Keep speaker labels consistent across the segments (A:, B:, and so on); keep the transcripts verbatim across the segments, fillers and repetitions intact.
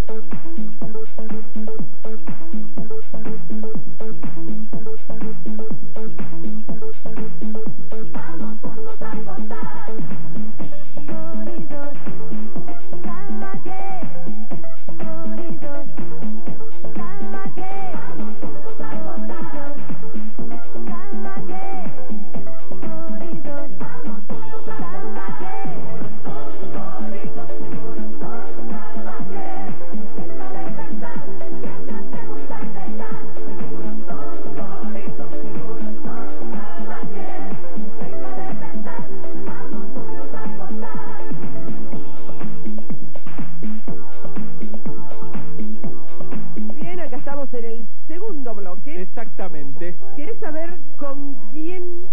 A: Exactamente.
B: ¿Querés saber con quién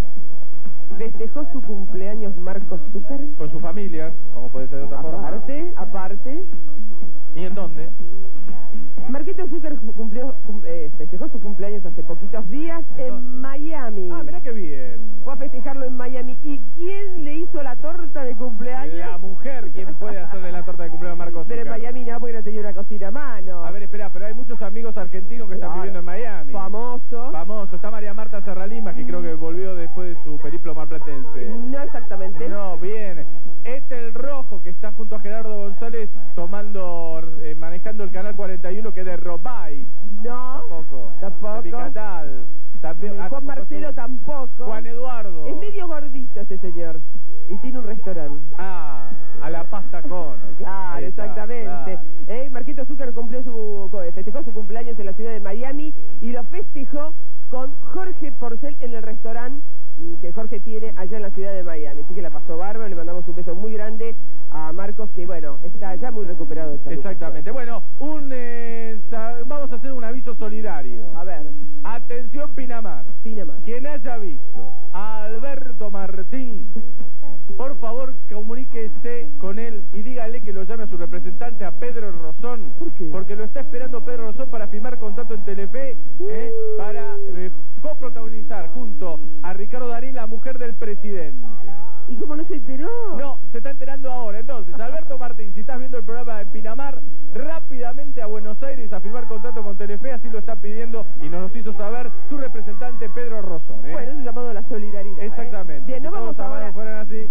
B: festejó su cumpleaños Marcos Zucker?
A: Con su familia, como puede ser de otra forma.
B: Aparte, aparte.
A: ¿Y en dónde?
B: Marquito Zucker cumplió, cum, eh, festejó su cumpleaños hace poquitos días en, en Miami.
A: Ah, mirá qué bien.
B: Fue a festejarlo en Miami. ¿Y quién le hizo la torta de cumpleaños?
A: La mujer, quien puede hacerle la torta de cumpleaños a Marcos Zucker.
B: Pero en Miami no, porque no tenía una cocina a mano.
A: A ver, espera, pero hay muchos amigos argentinos que están
B: claro.
A: viviendo en Miami.
B: Famoso.
A: Famoso. Está María Marta Serralima, que creo que volvió después de su periplo marplatense.
B: No exactamente.
A: No, bien. Este el Rojo, que está junto a Gerardo González tomando, eh, manejando el canal cuarenta y uno, que es de Robay.
B: No.
A: Tampoco.
B: Tampoco.
A: De Picatal. También,
B: eh,
A: ah,
B: Juan
A: tampoco
B: Marcelo
A: estuvo.
B: tampoco.
A: Juan Eduardo.
B: Es medio gordito este señor. Y tiene un restaurante.
A: Ah, a la pasta con.
B: Claro,
A: Ahí está,
B: exactamente.
A: Claro.
B: Eh, Marquito Zucker cumplió su, festejó su cumpleaños en la ciudad de Miami y lo festejó con Jorge Porcel en el restaurante que Jorge tiene allá en la ciudad de Miami. Así que la pasó bárbaro, le mandamos un beso muy grande a Marcos, que bueno, está ya muy recuperado de salud.
A: Exactamente. Bueno, un eh, vamos a hacer un aviso solidario.
B: A ver.
A: Atención, Pinamar.
B: Pinamar.
A: Quien haya visto a Alberto Martín, por favor comuníquese con él y dígale que lo llame a su representante, a Pedro Rosón.
B: ¿Por qué?
A: Porque lo está esperando Pedro Rosón para firmar contrato en Telefe, eh, para eh, coprotagonizar junto a Ricardo Darín, la mujer del presidente.
B: ¿Y cómo no se enteró?
A: No, se está enterando ahora. Entonces, Alberto Martín, si estás viendo el programa en Pinamar, rápidamente a Buenos Aires a firmar contrato con Telefe, así lo está pidiendo y nos lo hizo saber tu representante Pedro Rosón. ¿eh?
B: Bueno, es un llamado a la solidaridad.
A: Exactamente.
B: ¿eh? Bien,
A: si
B: nos
A: todos
B: vamos ahora
A: fueran así.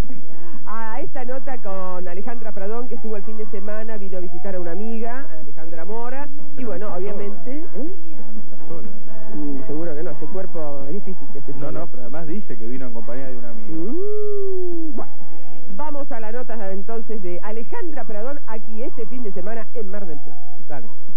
B: a esta nota con Alejandra Pradón, que estuvo el fin de semana, vino a visitar a una amiga, Alejandra Mora,
A: Pero
B: y bueno,
A: no
B: obviamente... ¿eh?
A: Pero no está sola.
B: Mm, seguro que no, ese cuerpo es difícil que esté
A: No,
B: sola.
A: no, pero además dice que vino en compañía de un amigo.
B: Mm, bueno, vamos a la nota entonces de Alejandra Pradón aquí este fin de semana en Mar del Plata.
A: Dale.